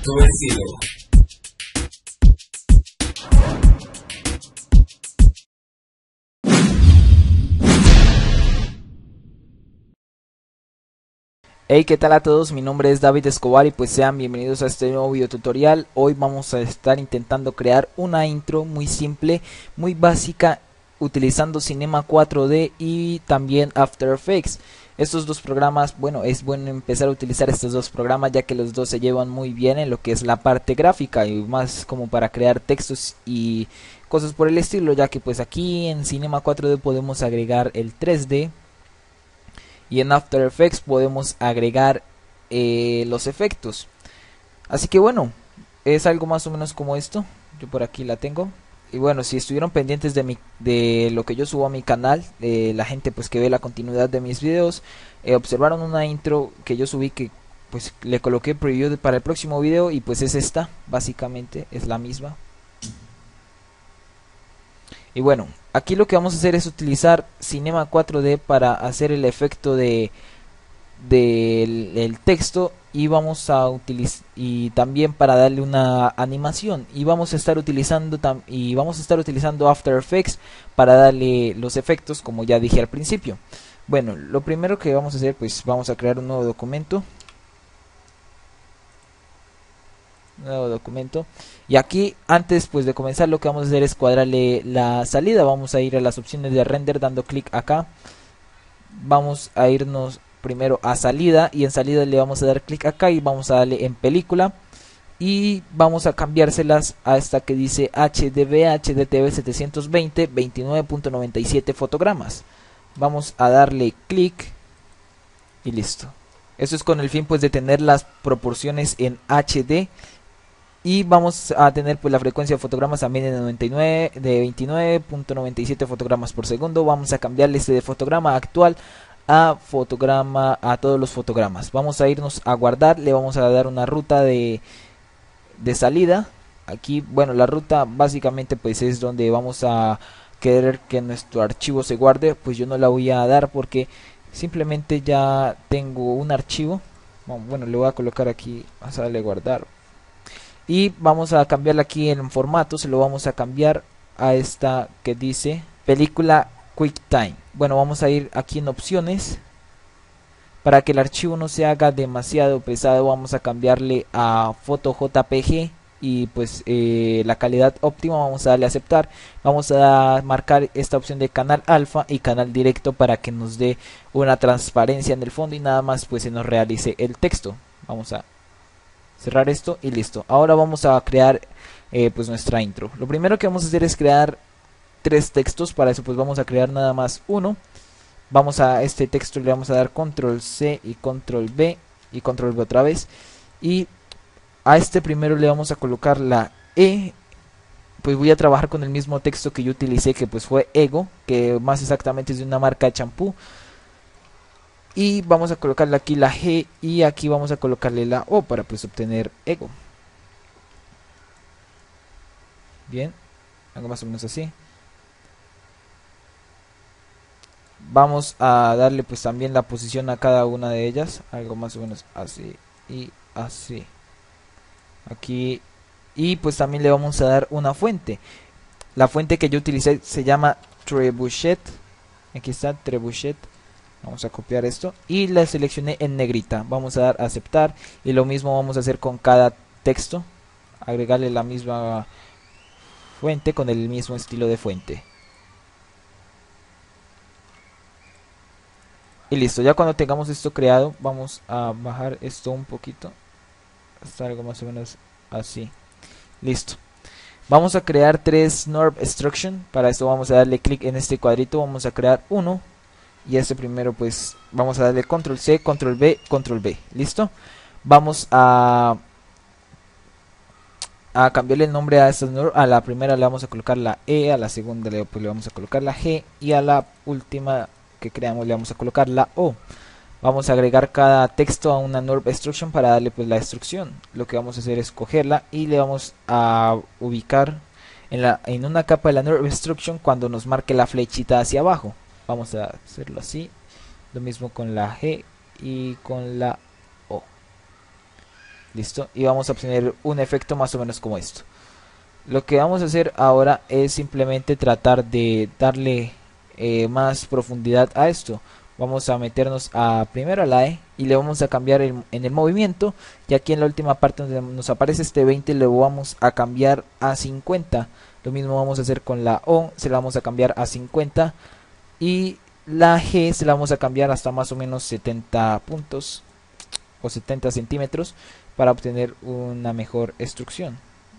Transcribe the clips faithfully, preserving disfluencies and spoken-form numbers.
tu estilo. Hey, ¿qué tal a todos? Mi nombre es David Escobar y pues sean bienvenidos a este nuevo video tutorial. Hoy vamos a estar intentando crear una intro muy simple, muy básica, utilizando Cinema cuatro D y también After Effects. Estos dos programas, bueno, es bueno empezar a utilizar estos dos programas ya que los dos se llevan muy bien en lo que es la parte gráfica y más como para crear textos y cosas por el estilo, ya que pues aquí en Cinema cuatro D podemos agregar el tres D. Y en After Effects podemos agregar eh, los efectos. Así que bueno, es algo más o menos como esto. Yo por aquí la tengo. Y bueno, si estuvieron pendientes de mi, de lo que yo subo a mi canal, eh, la gente pues que ve la continuidad de mis videos, eh, observaron una intro que yo subí que pues le coloqué preview para el próximo video y pues es esta, básicamente es la misma. Y bueno, aquí lo que vamos a hacer es utilizar Cinema cuatro D para hacer el efecto de del el texto y vamos a utilizar y también para darle una animación y vamos a estar utilizando tam y vamos a estar utilizando After Effects para darle los efectos, como ya dije al principio. Bueno, lo primero que vamos a hacer, pues vamos a crear un nuevo documento. Nuevo documento y aquí antes pues de comenzar lo que vamos a hacer es cuadrarle la salida. Vamos a ir a las opciones de render dando clic acá, vamos a irnos primero a salida y en salida le vamos a dar clic acá y vamos a darle en película y vamos a cambiárselas a esta que dice H D V H D T V setecientos veinte veintinueve punto noventa y siete fotogramas. Vamos a darle clic y listo. Esto es con el fin pues de tener las proporciones en H D. Y vamos a tener pues la frecuencia de fotogramas también de, noventa y nueve, de veintinueve punto noventa y siete fotogramas por segundo. Vamos a cambiarle este de fotograma actual a fotograma a todos los fotogramas. Vamos a irnos a guardar, le vamos a dar una ruta de, de salida. Aquí, bueno, la ruta básicamente pues es donde vamos a querer que nuestro archivo se guarde. Pues yo no la voy a dar porque simplemente ya tengo un archivo. Bueno, le voy a colocar aquí, vamos a darle guardar. Y vamos a cambiarla aquí en formato, se lo vamos a cambiar a esta que dice película QuickTime. Bueno, vamos a ir aquí en opciones. Para que el archivo no se haga demasiado pesado, vamos a cambiarle a foto J P G y pues eh, la calidad óptima vamos a darle a aceptar. Vamos a marcar esta opción de canal alfa y canal directo para que nos dé una transparencia en el fondo y nada más pues se nos realice el texto. Vamos a cerrar esto y listo. Ahora vamos a crear eh, pues nuestra intro. Lo primero que vamos a hacer es crear tres textos. Para eso pues vamos a crear nada más uno. Vamos a este texto le vamos a dar control C y control V y control V otra vez. Y a este primero le vamos a colocar la E. Pues voy a trabajar con el mismo texto que yo utilicé, que pues fue Ego, que más exactamente es de una marca de champú. Y vamos a colocarle aquí la G y aquí vamos a colocarle la O para pues obtener Ego. Bien, algo más o menos así. Vamos a darle pues también la posición a cada una de ellas, algo más o menos así y así. Aquí y pues también le vamos a dar una fuente. La fuente que yo utilicé se llama Trebuchet. Aquí está Trebuchet. Vamos a copiar esto y la seleccioné en negrita. Vamos a dar a aceptar y lo mismo vamos a hacer con cada texto. Agregarle la misma fuente con el mismo estilo de fuente. Y listo, ya cuando tengamos esto creado vamos a bajar esto un poquito hasta algo más o menos así. Listo. Vamos a crear tres Norb Extrusion. Para esto vamos a darle clic en este cuadrito. Vamos a crear uno. Y este primero pues vamos a darle control C, control V, control V. Listo. Vamos a a cambiarle el nombre a esta. A la primera le vamos a colocar la E, a la segunda le, pues, le vamos a colocar la G y a la última que creamos le vamos a colocar la O. Vamos a agregar cada texto a una Norb Extrusion para darle pues la instrucción. Lo que vamos a hacer es cogerla y le vamos a ubicar en, la, en una capa de la Norb Extrusion cuando nos marque la flechita hacia abajo. Vamos a hacerlo así. Lo mismo con la G y con la O. listo, y vamos a obtener un efecto más o menos como esto. Lo que vamos a hacer ahora es simplemente tratar de darle eh, más profundidad a esto. Vamos a meternos a primero a la E y le vamos a cambiar el, en el movimiento, y aquí en la última parte donde nos aparece este veinte le vamos a cambiar a cincuenta. Lo mismo vamos a hacer con la O, se la vamos a cambiar a cincuenta, y la G se la vamos a cambiar hasta más o menos setenta puntos o setenta centímetros para obtener una mejor instrucción.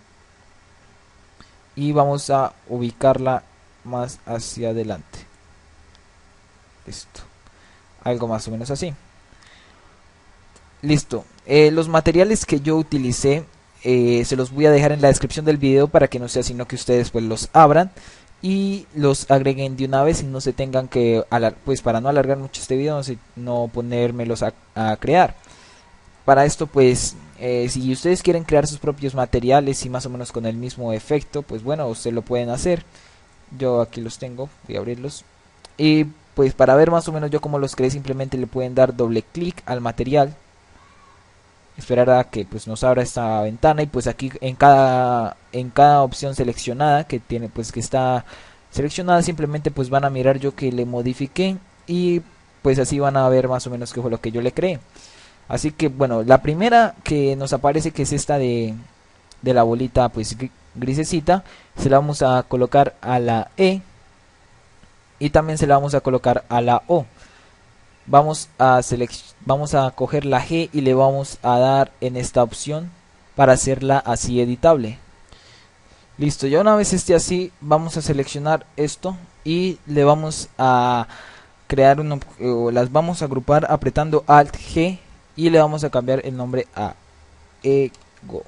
Y vamos a ubicarla más hacia adelante. Listo. Algo más o menos así. Listo. Eh, los materiales que yo utilicé eh, se los voy a dejar en la descripción del video para que no sea sino que ustedes pues los abran y los agreguen de una vez y no se tengan que, pues para no alargar mucho este video, no ponérmelos a, a crear. Para esto pues eh, si ustedes quieren crear sus propios materiales y más o menos con el mismo efecto, pues bueno, ustedes lo pueden hacer. Yo aquí los tengo, voy a abrirlos. Y pues para ver más o menos yo cómo los creé, simplemente le pueden dar doble clic al material, esperar a que pues nos abra esta ventana, y pues aquí en cada en cada opción seleccionada que tiene pues que está seleccionada, simplemente pues van a mirar yo que le modifiqué, y pues así van a ver más o menos qué fue lo que yo le creé. Así que bueno, la primera que nos aparece, que es esta de, de la bolita pues grisecita, se la vamos a colocar a la E y también se la vamos a colocar a la O. Vamos a, vamos a coger la G y le vamos a dar en esta opción para hacerla así editable. Listo, ya una vez esté así, vamos a seleccionar esto y le vamos a crear un, o las vamos a agrupar apretando Alt G, y le vamos a cambiar el nombre a Ego.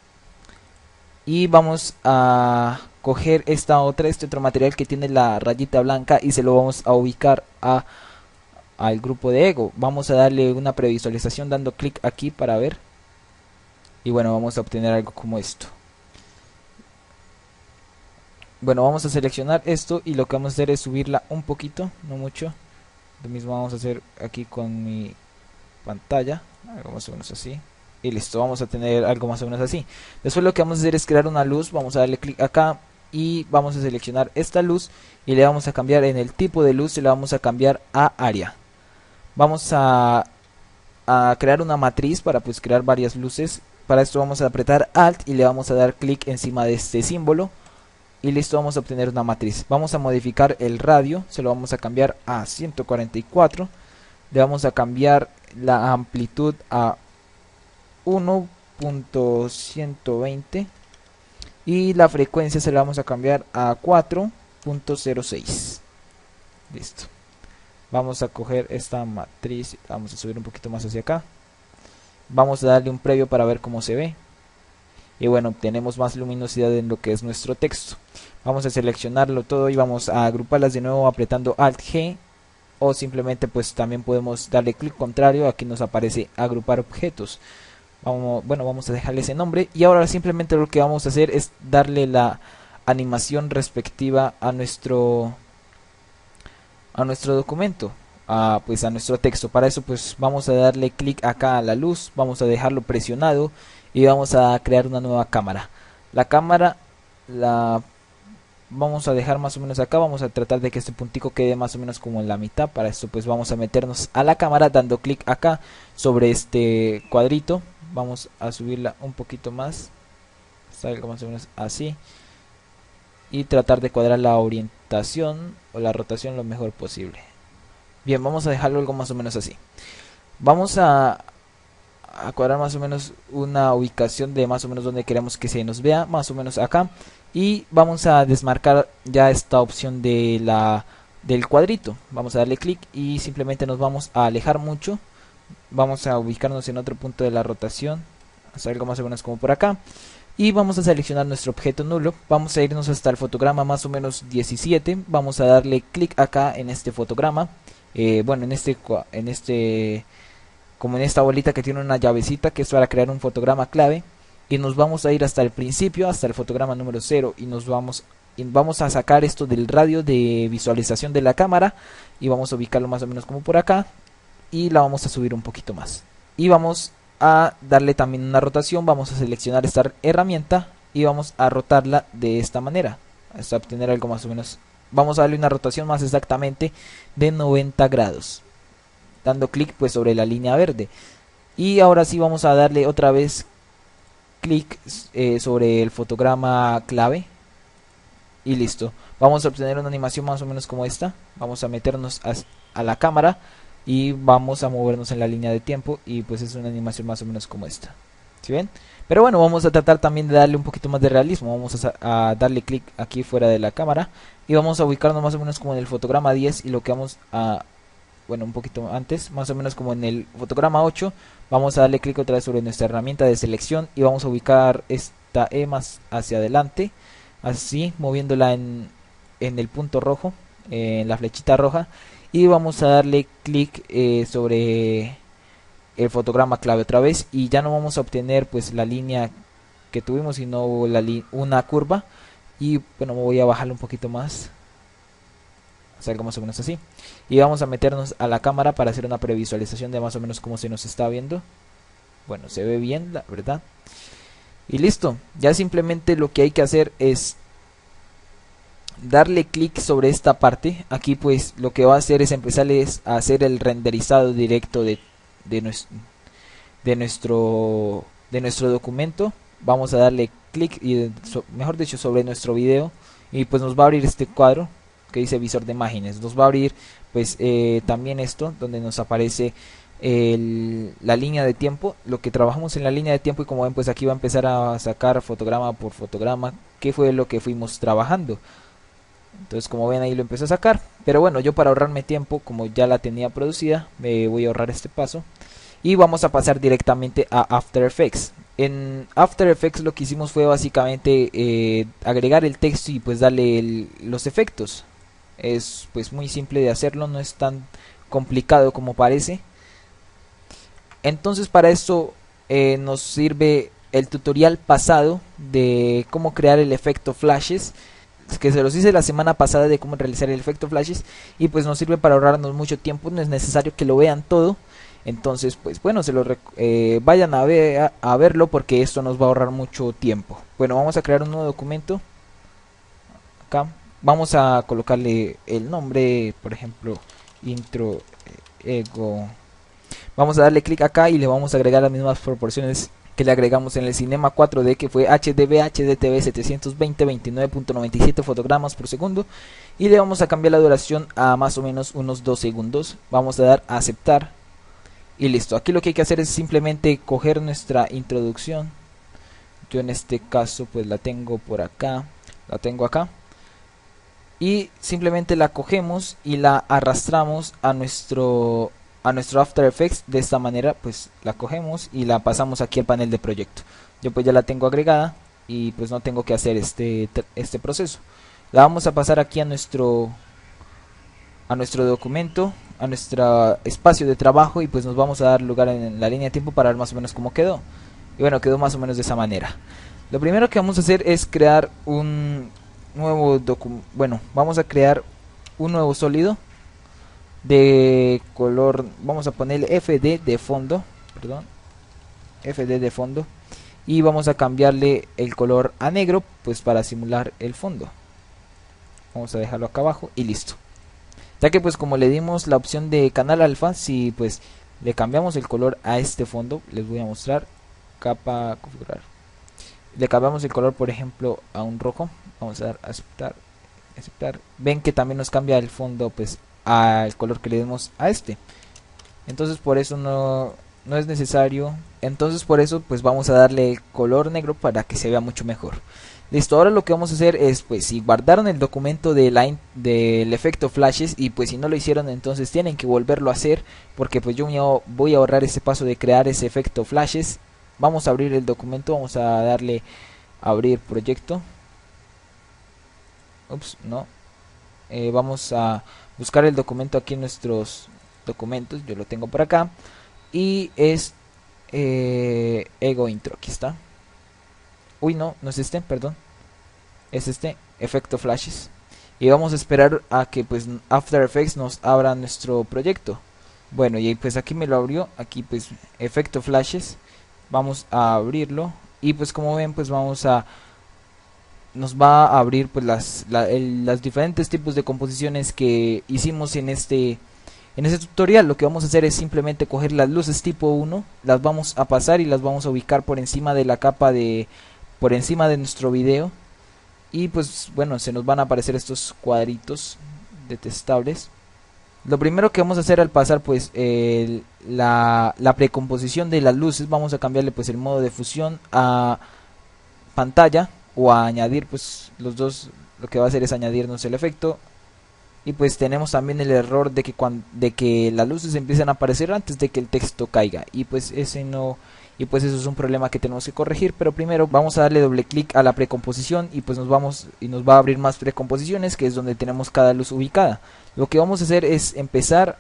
Y vamos a coger esta otra, este otro material que tiene la rayita blanca, y se lo vamos a ubicar a al grupo de Ego. Vamos a darle una previsualización dando clic aquí para ver, y bueno, vamos a obtener algo como esto. Bueno, vamos a seleccionar esto y lo que vamos a hacer es subirla un poquito, no mucho. Lo mismo vamos a hacer aquí con mi pantalla, algo más o menos así, y listo, vamos a tener algo más o menos así. Después lo que vamos a hacer es crear una luz. Vamos a darle clic acá y vamos a seleccionar esta luz y le vamos a cambiar en el tipo de luz, y le vamos a cambiar a área. Vamos a, a crear una matriz para pues crear varias luces. Para esto vamos a apretar Alt y le vamos a dar clic encima de este símbolo, y listo, vamos a obtener una matriz. Vamos a modificar el radio, se lo vamos a cambiar a ciento cuarenta y cuatro, le vamos a cambiar la amplitud a uno punto ciento veinte y la frecuencia se la vamos a cambiar a cuatro punto cero seis. Listo. Vamos a coger esta matriz, vamos a subir un poquito más hacia acá, vamos a darle un previo para ver cómo se ve, y bueno, tenemos más luminosidad en lo que es nuestro texto. Vamos a seleccionarlo todo y vamos a agruparlas de nuevo apretando Alt G, o simplemente pues también podemos darle clic contrario, aquí nos aparece agrupar objetos. Vamos, bueno, vamos a dejarle ese nombre, y ahora simplemente lo que vamos a hacer es darle la animación respectiva a nuestro a nuestro documento, a, pues a nuestro texto. Para eso pues vamos a darle clic acá a la luz, vamos a dejarlo presionado y vamos a crear una nueva cámara. La cámara la vamos a dejar más o menos acá, vamos a tratar de que este puntico quede más o menos como en la mitad. Para esto pues vamos a meternos a la cámara dando clic acá sobre este cuadrito, vamos a subirla un poquito más, salga más o menos así, y tratar de cuadrar la orientación o la rotación lo mejor posible. Bien, vamos a dejarlo algo más o menos así. Vamos a, a cuadrar más o menos una ubicación de más o menos donde queremos que se nos vea, más o menos acá, y vamos a desmarcar ya esta opción de la del cuadrito. Vamos a darle clic y simplemente nos vamos a alejar mucho, vamos a ubicarnos en otro punto de la rotación, hasta algo más o menos como por acá, y vamos a seleccionar nuestro objeto nulo. Vamos a irnos hasta el fotograma más o menos diecisiete, vamos a darle clic acá en este fotograma, eh, bueno en este en este como en esta bolita que tiene una llavecita que es para crear un fotograma clave, y nos vamos a ir hasta el principio, hasta el fotograma número cero, y nos vamos y vamos a sacar esto del radio de visualización de la cámara, y vamos a ubicarlo más o menos como por acá, y la vamos a subir un poquito más, y vamos a darle también una rotación. Vamos a seleccionar esta herramienta y vamos a rotarla de esta manera hasta obtener algo más o menos. Vamos a darle una rotación más exactamente de noventa grados, dando clic pues sobre la línea verde. Y ahora sí vamos a darle otra vez clic eh, sobre el fotograma clave y listo. Vamos a obtener una animación más o menos como esta. Vamos a meternos a, a la cámara y vamos a movernos en la línea de tiempo y pues es una animación más o menos como esta. ¿Sí ven? Pero bueno, vamos a tratar también de darle un poquito más de realismo. Vamos a, a darle clic aquí fuera de la cámara y vamos a ubicarnos más o menos como en el fotograma diez y lo que vamos a, bueno, un poquito antes, más o menos como en el fotograma ocho, vamos a darle clic otra vez sobre nuestra herramienta de selección y vamos a ubicar esta E más hacia adelante, así, moviéndola en, en el punto rojo, eh, en la flechita roja, y vamos a darle clic eh, sobre el fotograma clave otra vez y ya no vamos a obtener pues la línea que tuvimos, sino la una curva. Y bueno, voy a bajarlo un poquito más, algo más o menos así, y vamos a meternos a la cámara para hacer una previsualización de más o menos cómo se nos está viendo. Bueno, se ve bien, la verdad. Y listo, ya simplemente lo que hay que hacer es darle clic sobre esta parte. Aquí pues lo que va a hacer es empezar a hacer el renderizado directo de de nuestro de nuestro de nuestro documento. Vamos a darle clic y so, mejor dicho sobre nuestro video y pues nos va a abrir este cuadro que dice visor de imágenes. Nos va a abrir pues eh, también esto donde nos aparece el, la línea de tiempo, lo que trabajamos en la línea de tiempo, y como ven pues aquí va a empezar a sacar fotograma por fotograma qué fue lo que fuimos trabajando. Entonces como ven ahí lo empezó a sacar, pero bueno, yo para ahorrarme tiempo, como ya la tenía producida, me voy a ahorrar este paso y vamos a pasar directamente a After Effects. En After Effects lo que hicimos fue básicamente eh, agregar el texto y pues darle el, los efectos. Es pues muy simple de hacerlo, no es tan complicado como parece. Entonces para esto eh, nos sirve el tutorial pasado de cómo crear el efecto flashes, que se los hice la semana pasada, de cómo realizar el efecto flashes, y pues nos sirve para ahorrarnos mucho tiempo. No es necesario que lo vean todo, entonces pues bueno, se lo eh, vayan a, ver, a, a verlo, porque esto nos va a ahorrar mucho tiempo. Bueno, vamos a crear un nuevo documento. Acá vamos a colocarle el nombre, por ejemplo, intro ego. Vamos a darle clic acá y le vamos a agregar las mismas proporciones que le agregamos en el Cinema cuatro D, que fue H D V H D T V setecientos veinte veintinueve punto noventa y siete fotogramas por segundo, y le vamos a cambiar la duración a más o menos unos dos segundos. Vamos a dar a aceptar y listo. Aquí lo que hay que hacer es simplemente coger nuestra introducción. Yo en este caso pues la tengo por acá, la tengo acá, y simplemente la cogemos y la arrastramos a nuestro a nuestro After Effects. De esta manera pues la cogemos y la pasamos aquí al panel de proyecto. Yo pues ya la tengo agregada y pues no tengo que hacer este este proceso. La vamos a pasar aquí a nuestro a nuestro documento, a nuestro espacio de trabajo, y pues nos vamos a dar lugar en la línea de tiempo para ver más o menos cómo quedó. Y bueno, quedó más o menos de esa manera. Lo primero que vamos a hacer es crear un nuevo documento. Bueno, vamos a crear un nuevo sólido de color, vamos a ponerle F D de fondo, perdón, F D de fondo, y vamos a cambiarle el color a negro pues para simular el fondo. Vamos a dejarlo acá abajo y listo. Ya que pues como le dimos la opción de canal alfa, si pues le cambiamos el color a este fondo, les voy a mostrar, capa, configurar, le cambiamos el color por ejemplo a un rojo, vamos a dar a aceptar, aceptar, ven que también nos cambia el fondo pues al color que le demos a este. Entonces por eso no, no es necesario, entonces por eso pues vamos a darle el color negro para que se vea mucho mejor. Listo, ahora lo que vamos a hacer es pues si guardaron el documento de la del efecto flashes y pues si no lo hicieron, entonces tienen que volverlo a hacer, porque pues yo voy a ahorrar ese paso de crear ese efecto flashes. Vamos a abrir el documento, vamos a darle a abrir proyecto. Ups, no. Eh, vamos a buscar el documento aquí en nuestros documentos, yo lo tengo por acá, y es eh, ego intro, aquí está. Uy, no, no es este, perdón, es este, efecto flashes, y vamos a esperar a que pues After Effects nos abra nuestro proyecto. Bueno, y pues aquí me lo abrió, aquí pues efecto flashes, Vamos a abrirlo y pues como ven pues vamos a nos va a abrir pues las la, el, las diferentes tipos de composiciones que hicimos en este en este tutorial. Lo que vamos a hacer es simplemente coger las luces tipo uno, las vamos a pasar y las vamos a ubicar por encima de la capa de por encima de nuestro video y pues bueno, se nos van a aparecer estos cuadritos detestables. Lo primero que vamos a hacer al pasar pues el, la, la precomposición de las luces, vamos a cambiarle pues el modo de fusión a pantalla o a añadir pues los dos, lo que va a hacer es añadirnos el efecto. Y pues tenemos también el error de que cuando, de que las luces empiezan a aparecer antes de que el texto caiga y pues ese no y pues eso es un problema que tenemos que corregir. Pero primero vamos a darle doble clic a la precomposición y pues nos vamos y nos va a abrir más precomposiciones, que es donde tenemos cada luz ubicada. Lo que vamos a hacer es empezar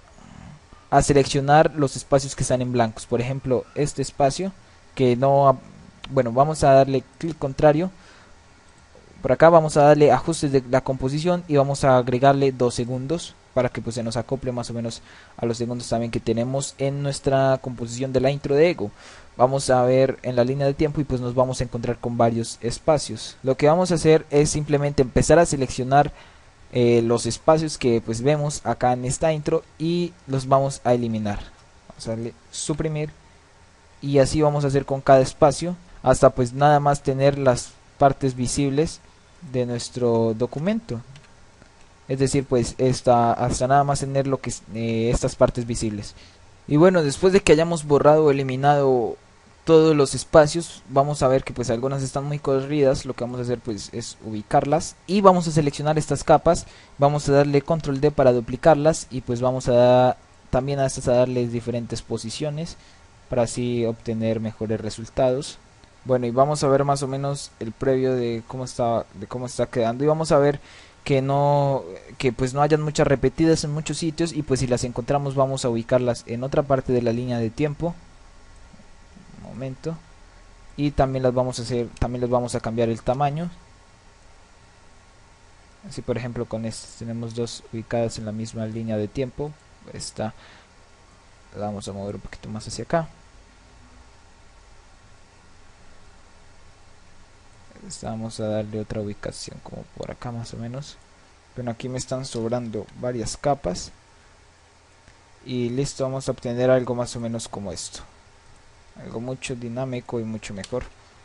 a seleccionar los espacios que están en blancos. Por ejemplo, este espacio que no, bueno, vamos a darle clic contrario. Por acá vamos a darle ajustes de la composición y vamos a agregarle dos segundos para que pues se nos acople más o menos a los segundos también que tenemos en nuestra composición de la intro de Ego. Vamos a ver en la línea de tiempo y pues nos vamos a encontrar con varios espacios. Lo que vamos a hacer es simplemente empezar a seleccionar eh, los espacios que pues vemos acá en esta intro y los vamos a eliminar. Vamos a darle suprimir y así vamos a hacer con cada espacio hasta pues nada más tener las partes visibles de nuestro documento, es decir pues esta, hasta nada más tener lo que eh, estas partes visibles. Y bueno, después de que hayamos borrado o eliminado todos los espacios, vamos a ver que pues algunas están muy corridas. Lo que vamos a hacer pues es ubicarlas y vamos a seleccionar estas capas, vamos a darle control D para duplicarlas y pues vamos a dar, también a estas a darles diferentes posiciones para así obtener mejores resultados. Bueno, y vamos a ver más o menos el previo de cómo está de cómo está quedando y vamos a ver que no que pues no hayan muchas repetidas en muchos sitios y pues si las encontramos vamos a ubicarlas en otra parte de la línea de tiempo. Un momento. Y también las vamos a hacer también les vamos a cambiar el tamaño. Así por ejemplo con estas tenemos dos ubicadas en la misma línea de tiempo. Esta la vamos a mover un poquito más hacia acá. Vamos a darle otra ubicación como por acá más o menos. Bueno, aquí me están sobrando varias capas y listo, vamos a obtener algo más o menos como esto, algo mucho dinámico y mucho mejor.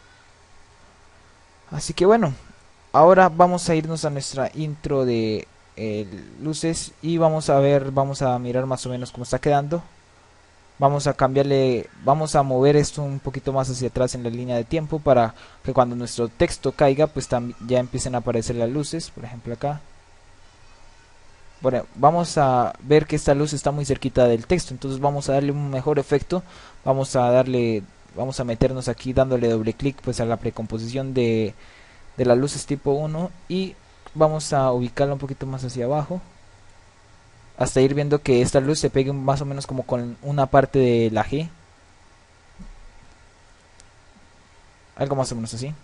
Así que bueno, ahora vamos a irnos a nuestra intro de eh, luces y vamos a ver, vamos a mirar más o menos cómo está quedando. Vamos a cambiarle, vamos a mover esto un poquito más hacia atrás en la línea de tiempo para que cuando nuestro texto caiga pues ya empiecen a aparecer las luces, por ejemplo acá. Bueno, vamos a ver que esta luz está muy cerquita del texto, entonces vamos a darle un mejor efecto. Vamos a darle, vamos a meternos aquí dándole doble clic pues a la precomposición de, de las luces tipo uno y vamos a ubicarla un poquito más hacia abajo, hasta ir viendo que esta luz se pegue más o menos como con una parte de la G, algo más o menos así.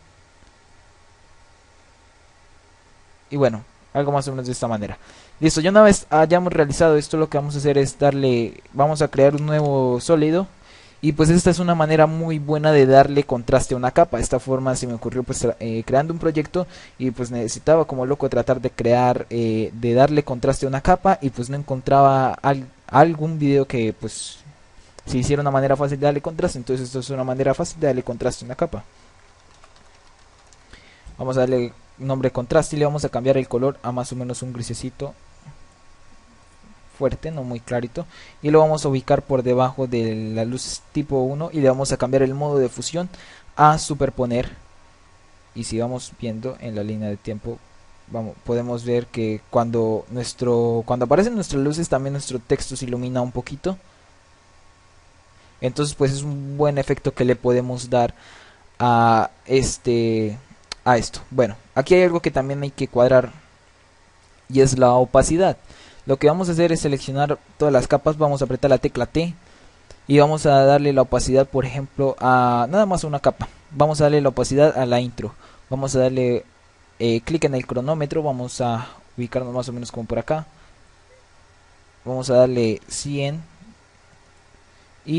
Y bueno, algo más o menos de esta manera. Listo, ya una vez hayamos realizado esto, lo que vamos a hacer es darle, vamos a crear un nuevo sólido. Y pues esta es una manera muy buena de darle contraste a una capa. De esta forma se me ocurrió pues eh, creando un proyecto y pues necesitaba como loco tratar de crear, eh, de darle contraste a una capa y pues no encontraba al, algún video que pues se hiciera una manera fácil de darle contraste. Entonces esto es una manera fácil de darle contraste a una capa. Vamos a darle nombre contraste y le vamos a cambiar el color a más o menos un grisecito fuerte, no muy clarito, y lo vamos a ubicar por debajo de la luz tipo uno y le vamos a cambiar el modo de fusión a superponer. Y si vamos viendo en la línea de tiempo, vamos, podemos ver que cuando nuestro cuando aparecen nuestras luces también nuestro texto se ilumina un poquito. Entonces pues es un buen efecto que le podemos dar a este a esto. Bueno, aquí hay algo que también hay que cuadrar y es la opacidad. Lo que vamos a hacer es seleccionar todas las capas, vamos a apretar la tecla T y vamos a darle la opacidad, por ejemplo, a nada más a una capa. Vamos a darle la opacidad a la intro. Vamos a darle eh, clic en el cronómetro, vamos a ubicarnos más o menos como por acá. Vamos a darle cien y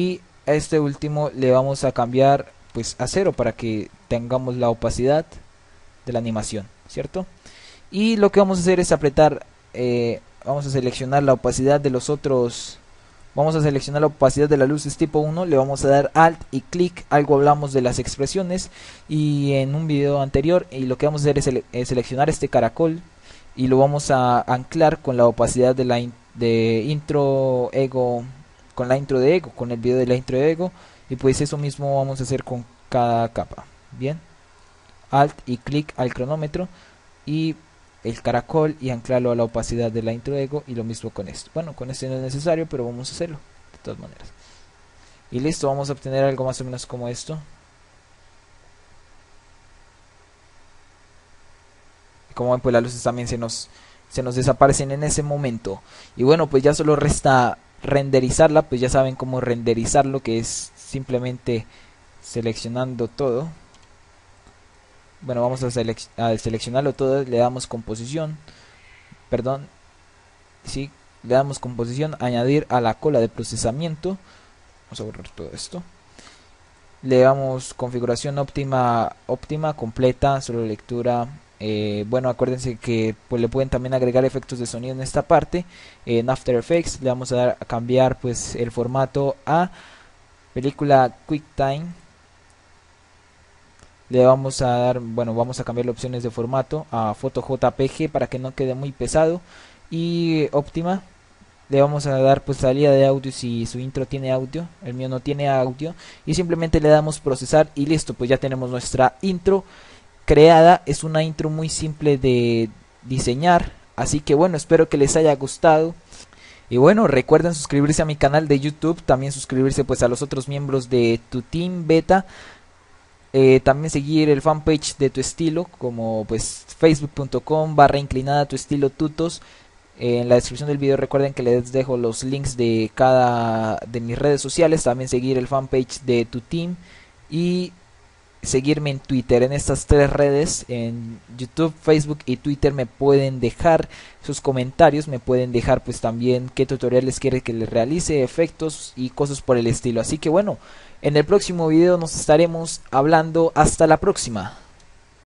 a este último le vamos a cambiar pues a cero para que tengamos la opacidad de la animación, ¿cierto? Y lo que vamos a hacer es apretar, eh, vamos a seleccionar la opacidad de los otros, vamos a seleccionar la opacidad de las luces tipo uno, le vamos a dar alt y clic. Algo hablamos de las expresiones y en un video anterior, y lo que vamos a hacer es, sele es seleccionar este caracol y lo vamos a anclar con la opacidad de la in de intro ego, con la intro de ego, con el video de la intro de ego, y pues eso mismo vamos a hacer con cada capa. Bien, alt y clic al cronómetro y el caracol y anclarlo a la opacidad de la intro de ego, y lo mismo con esto. Bueno, con este no es necesario, pero vamos a hacerlo de todas maneras. Y listo, vamos a obtener algo más o menos como esto. Como ven, pues las luces también se nos se nos desaparecen en ese momento. Y bueno, pues ya solo resta renderizarla. Pues ya saben cómo renderizarlo, que es simplemente seleccionando todo. Bueno, vamos a, selec a seleccionarlo todo, le damos composición, perdón, sí, le damos composición, añadir a la cola de procesamiento. Vamos a borrar todo esto. Le damos configuración óptima, óptima, completa, solo lectura. Eh, bueno, acuérdense que pues le pueden también agregar efectos de sonido en esta parte. Eh, en After Effects le vamos a dar a cambiar pues el formato a película QuickTime. Le vamos a dar, bueno, vamos a cambiar las opciones de formato a foto J P G para que no quede muy pesado. Y óptima, le vamos a dar pues salida de audio si su intro tiene audio, el mío no tiene audio, y simplemente le damos procesar y listo, pues ya tenemos nuestra intro creada. Es una intro muy simple de diseñar, así que bueno, espero que les haya gustado. Y bueno, recuerden suscribirse a mi canal de YouTube, también suscribirse pues a los otros miembros de Tu Team Beta. Eh, también seguir el fanpage de Tu Estilo, como pues facebook punto com barra inclinada Tu Estilo Tutos. Eh, en la descripción del video recuerden que les dejo los links de cada de mis redes sociales. También seguir el fanpage de Tu Team y seguirme en Twitter. En estas tres redes, en YouTube, Facebook y Twitter, me pueden dejar sus comentarios, me pueden dejar pues también qué tutoriales quieren que les realice, efectos y cosas por el estilo. Así que bueno, en el próximo video nos estaremos hablando. Hasta la próxima.